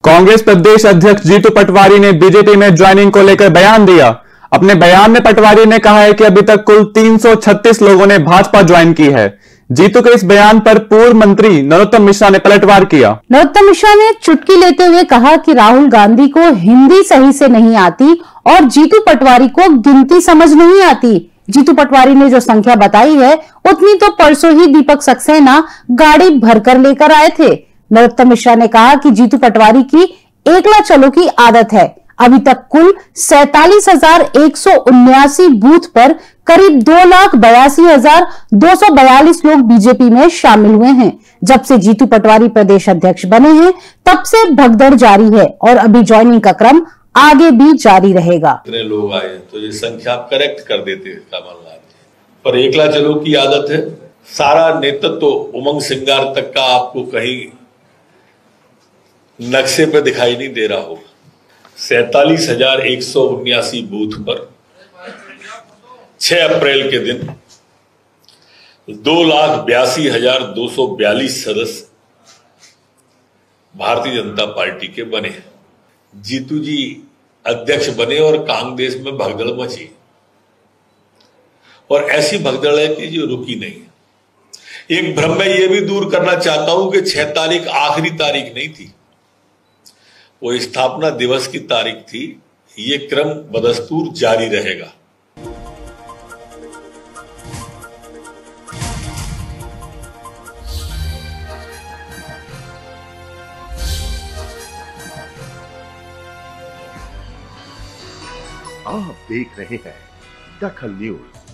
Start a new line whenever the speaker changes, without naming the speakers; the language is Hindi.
कांग्रेस प्रदेश अध्यक्ष जीतू पटवारी ने बीजेपी में ज्वाइनिंग को लेकर बयान दिया। अपने बयान में पटवारी ने कहा है कि अभी तक कुल 336 लोगों ने भाजपा ज्वाइन की है। जीतू के इस बयान पर पूर्व मंत्री नरोत्तम मिश्रा ने पलटवार किया।
नरोत्तम मिश्रा ने चुटकी लेते हुए कहा कि राहुल गांधी को हिंदी सही से नहीं आती और जीतू पटवारी को गिनती समझ नहीं आती। जीतू पटवारी ने जो संख्या बताई है उतनी तो परसों ही दीपक सक्सेना गाड़ी भरकर लेकर आए थे। नरोत्तम मिश्रा ने कहा कि जीतू पटवारी की एकला चलो की आदत है। अभी तक कुल 47,179 बूथ पर करीब 2,82,242 लोग बीजेपी में शामिल हुए हैं। जब से जीतू पटवारी प्रदेश अध्यक्ष बने हैं तब से भगदड़ जारी है और अभी ज्वाइनिंग का क्रम आगे भी जारी रहेगा।
इतने लोग आए तो ये संख्या करेक्ट कर देते कमलनाथ, पर एकला चलो की आदत है। सारा नेतृत्व तो उमंग सिंगार तक का आपको कहीं नक्शे पे दिखाई नहीं दे रहा होगा। 47,179 बूथ पर 6 अप्रैल के दिन 2,82,242 सदस्य भारतीय जनता पार्टी के बने। जीतू जी अध्यक्ष बने और कांग्रेस में भगदड़ मची और ऐसी भगदड़ है कि जो रुकी नहीं। एक भ्रम में यह भी दूर करना चाहता हूं कि 6 तारीख आखिरी तारीख नहीं थी, वो स्थापना दिवस की तारीख थी। ये क्रम बदस्तूर जारी रहेगा।
आप देख रहे हैं दखल न्यूज।